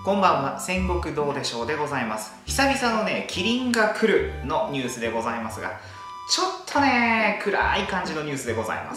こんばんは、戦国どうでしょうでございます。久々のね、キリンが来るのニュースでございますが、ちょっとね、暗い感じのニュースでございます。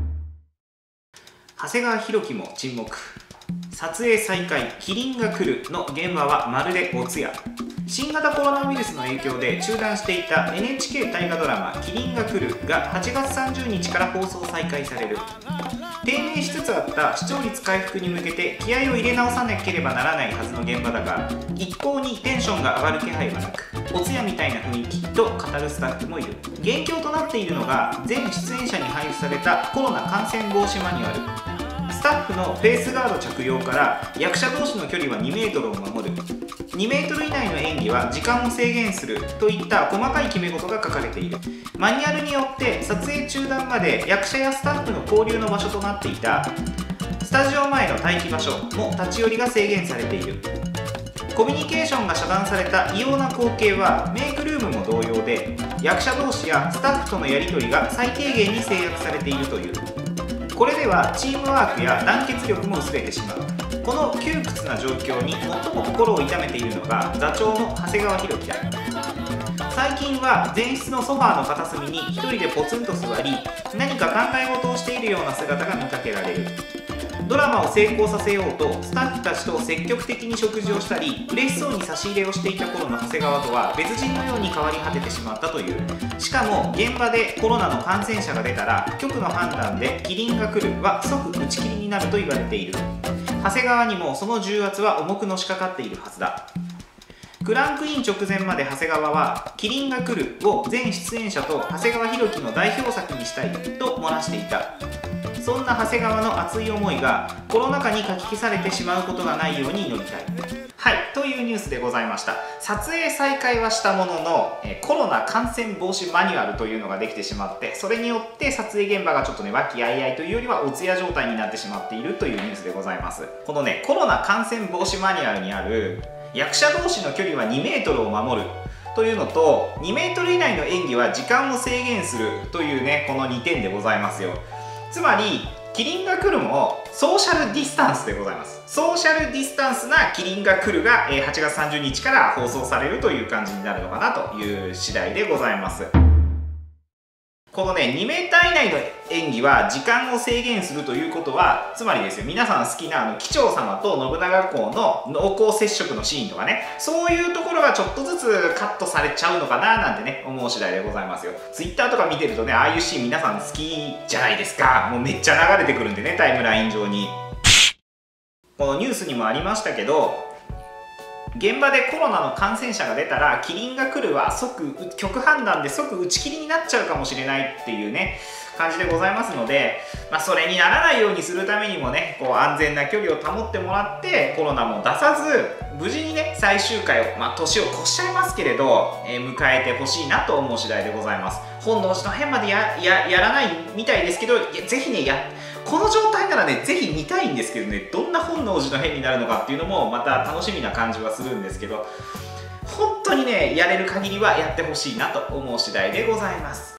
長谷川博己も沈黙。撮影再開、キリンが来るの現場はまるでお通夜。新型コロナウイルスの影響で中断していた NHK 大河ドラマ「キリンが来る」が8月30日から放送再開される。低迷しつつあった視聴率回復に向けて気合を入れ直さなければならないはずの現場だが、一向にテンションが上がる気配はなく、お通夜みたいな雰囲気と語るスタッフもいる。元凶となっているのが全出演者に配布されたコロナ感染防止マニュアル。スタッフのフェイスガード着用から役者同士の距離は2メートルを守る、2メートル以内の演技は時間を制限するといった細かい決め事が書かれている。マニュアルによって撮影中断まで役者やスタッフの交流の場所となっていたスタジオ前の待機場所も立ち寄りが制限されている。コミュニケーションが遮断された異様な光景はメイクルームも同様で、役者同士やスタッフとのやり取りが最低限に制約されているという。これではチームワークや団結力も薄れてしまう。この窮屈な状況に最も心を痛めているのが座長の長谷川博己だ。最近は前室のソファーの片隅に一人でポツンと座り、何か考え事をしているような姿が見かけられる。ドラマを成功させようとスタッフたちと積極的に食事をしたり嬉しそうに差し入れをしていた頃の長谷川とは別人のように変わり果ててしまったという。しかも現場でコロナの感染者が出たら局の判断でキリンが来るは即打ち切りになると言われている。長谷川にもその重圧は重くのしかかっているはずだ。クランクイン直前まで長谷川は「キリンが来る」を全出演者と長谷川博己の代表作にしたいと漏らしていた。そんな長谷川の熱い思いがコロナ禍にかき消されてしまうことがないように祈りたい。はい、というニュースでございました。撮影再開はしたもののコロナ感染防止マニュアルというのができてしまって、それによって撮影現場がちょっとね和気あいあいというよりはお通夜状態になってしまっているというニュースでございます。このねコロナ感染防止マニュアルにある役者同士の距離は2メートルを守るというのと、2メートル以内の演技は時間を制限するというね、この2点でございますよ。つまりキリンが来るもソーシャルディスタンスでございます。ソーシャルディスタンスなキリンが来るが8月30日から放送されるという感じになるのかなという次第でございます。このね2メーター以内の演技は時間を制限するということは、つまりですよ、皆さん好きな機長様と信長公の濃厚接触のシーンとかね、そういうところがちょっとずつカットされちゃうのかななんてね思う次第でございますよ。Twitter とか見てるとね、ああいうシーン皆さん好きじゃないですか。もうめっちゃ流れてくるんでね、タイムライン上に。このニュースにもありましたけど、現場でコロナの感染者が出たらキリンが来るは局判断で即打ち切りになっちゃうかもしれないっていうね感じでございますので、それにならないようにするためにもね、安全な距離を保ってもらってコロナも出さず無事にね最終回を年を越しちゃいますけれど、迎えてほしいなと思う次第でございます。本能寺の変までやらないみたいですけど、ぜひねこの状態ならねぜひ見たいんですけどね、どんな本能寺の変になるのかっていうのもまた楽しみな感じはするんですけど、本当にねやれる限りはやってほしいなと思う次第でございます。